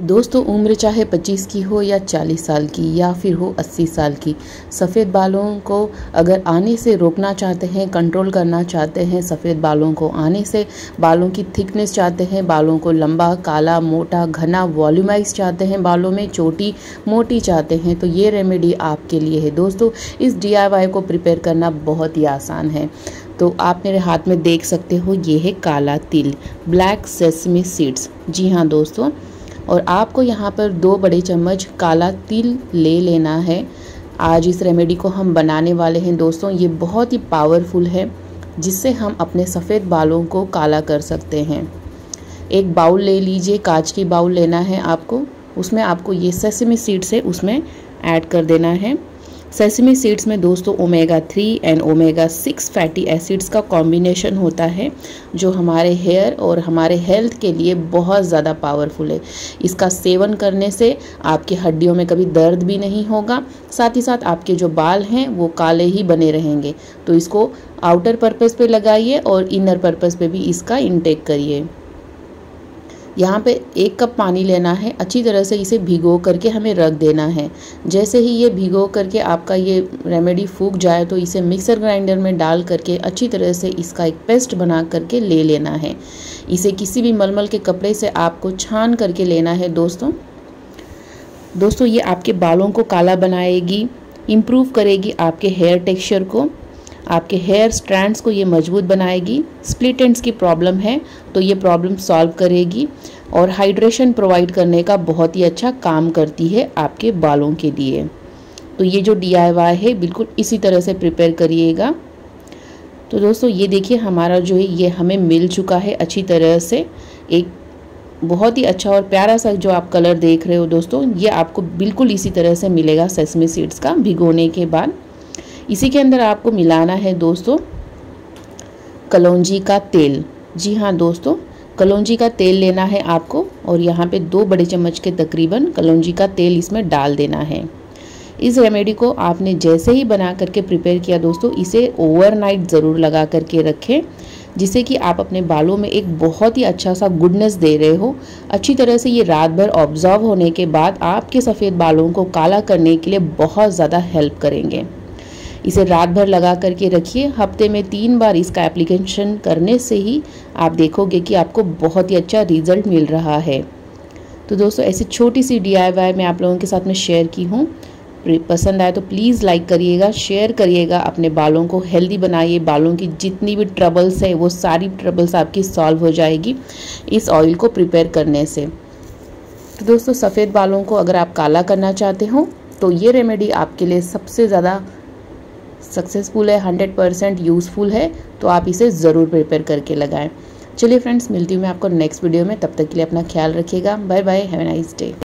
दोस्तों, उम्र चाहे 25 की हो या 40 साल की या फिर हो 80 साल की, सफ़ेद बालों को अगर आने से रोकना चाहते हैं, कंट्रोल करना चाहते हैं, सफ़ेद बालों को आने से, बालों की थिकनेस चाहते हैं, बालों को लंबा, काला, मोटा, घना, वॉल्यूमाइज चाहते हैं, बालों में चोटी मोटी चाहते हैं, तो ये रेमेडी आपके लिए है। दोस्तों, इस DIY को प्रिपेयर करना बहुत ही आसान है। तो आप मेरे हाथ में देख सकते हो, ये है काला तिल, ब्लैक सेसमी सीड्स। जी हाँ दोस्तों, और आपको यहाँ पर 2 बड़े चम्मच काला तिल ले लेना है। आज इस रेमेडी को हम बनाने वाले हैं दोस्तों। ये बहुत ही पावरफुल है, जिससे हम अपने सफ़ेद बालों को काला कर सकते हैं। एक बाउल ले लीजिए, कांच की बाउल लेना है आपको। उसमें आपको ये सेसमी सीड्स है, उसमें ऐड कर देना है। सेसमी सीड्स में दोस्तों omega 3 and omega 6 fatty acids का कॉम्बिनेशन होता है, जो हमारे हेयर और हमारे हेल्थ के लिए बहुत ज़्यादा पावरफुल है। इसका सेवन करने से आपकी हड्डियों में कभी दर्द भी नहीं होगा, साथ ही साथ आपके जो बाल हैं वो काले ही बने रहेंगे। तो इसको आउटर पर्पज़ पे लगाइए और इनर पर्पज़ पे भी इसका इंटेक करिए। यहाँ पे 1 कप पानी लेना है, अच्छी तरह से इसे भिगो करके हमें रख देना है। जैसे ही ये भिगो करके आपका ये रेमेडी फूक जाए तो इसे मिक्सर ग्राइंडर में डाल करके अच्छी तरह से इसका एक पेस्ट बना करके ले लेना है। इसे किसी भी मलमल के कपड़े से आपको छान करके लेना है दोस्तों ये आपके बालों को काला बनाएगी, इम्प्रूव करेगी आपके हेयर टेक्सचर को, आपके हेयर स्ट्रैंड्स को ये मजबूत बनाएगी। स्प्लिट एंड्स की प्रॉब्लम है तो ये प्रॉब्लम सॉल्व करेगी, और हाइड्रेशन प्रोवाइड करने का बहुत ही अच्छा काम करती है आपके बालों के लिए। तो ये जो DIY है बिल्कुल इसी तरह से प्रिपेयर करिएगा। तो दोस्तों ये देखिए, हमारा जो है ये हमें मिल चुका है अच्छी तरह से। एक बहुत ही अच्छा और प्यारा सा जो आप कलर देख रहे हो दोस्तों, ये आपको बिल्कुल इसी तरह से मिलेगा सेसमी सीड्स का भिगोने के बाद। इसी के अंदर आपको मिलाना है दोस्तों कलौंजी का तेल। जी हाँ दोस्तों, कलौंजी का तेल लेना है आपको, और यहाँ पे 2 बड़े चम्मच के तकरीबन कलौंजी का तेल इसमें डाल देना है। इस रेमेडी को आपने जैसे ही बना करके प्रिपेयर किया दोस्तों, इसे ओवरनाइट ज़रूर लगा करके रखें, जिससे कि आप अपने बालों में एक बहुत ही अच्छा सा गुडनेस दे रहे हो। अच्छी तरह से ये रात भर ऑब्जर्व होने के बाद आपके सफ़ेद बालों को काला करने के लिए बहुत ज़्यादा हेल्प करेंगे। इसे रात भर लगा करके रखिए। हफ्ते में 3 बार इसका एप्लीकेशन करने से ही आप देखोगे कि आपको बहुत ही अच्छा रिजल्ट मिल रहा है। तो दोस्तों ऐसी छोटी सी DIY मैं आप लोगों के साथ में शेयर की हूँ। पसंद आए तो प्लीज़ लाइक करिएगा, शेयर करिएगा, अपने बालों को हेल्दी बनाइए। बालों की जितनी भी ट्रबल्स है वो सारी ट्रबल्स आपकी सॉल्व हो जाएगी इस ऑयल को प्रिपेयर करने से। तो दोस्तों सफ़ेद बालों को अगर आप काला करना चाहते हो तो ये रेमेडी आपके लिए सबसे ज़्यादा सक्सेसफुल है, 100% यूज़फुल है। तो आप इसे ज़रूर प्रिपेयर करके लगाएं। चलिए फ्रेंड्स, मिलती हूँ मैं आपको नेक्स्ट वीडियो में। तब तक के लिए अपना ख्याल रखिएगा। Bye bye, have a nice day.